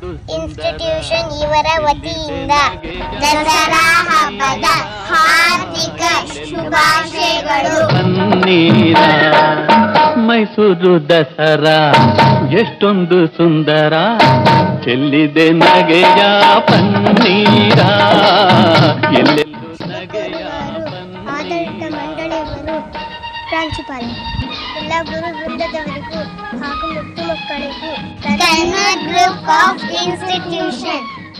Institution ಇವರ ವತಿಯಿಂದ ದಸರಾ ಹಬ್ಬದ ಹಾರ್ದಿಕ ಶುಭಾಶಯಗಳು. ಪನ್ನೀರ ಮೈಸೂರು ದಸರಾ ಎಷ್ಟೊಂದು ಸುಂದರ, ಚೆಲ್ಲಿದೆ ನಗೆಯ ಪನ್ನೀರ, ಎಲ್ಲೆಲ್ಲೂ ನಗೆಯ ಆಡಳಿತ ಮಂಡಳಿಯವರು, ಪ್ರಾಂಶುಪಾಲ, ಎಲ್ಲ ಗುರು ವೃಂದದವರಿಗೂ ಹಾಗೂ ಮುದ್ದು ಮಕ್ಕಳಿಗೂ ಕನ್ನಡ ಗ್ರೂಪ್ ಆಫ್ ಇನ್ಸ್ಟಿಟ್ಯೂಷನ್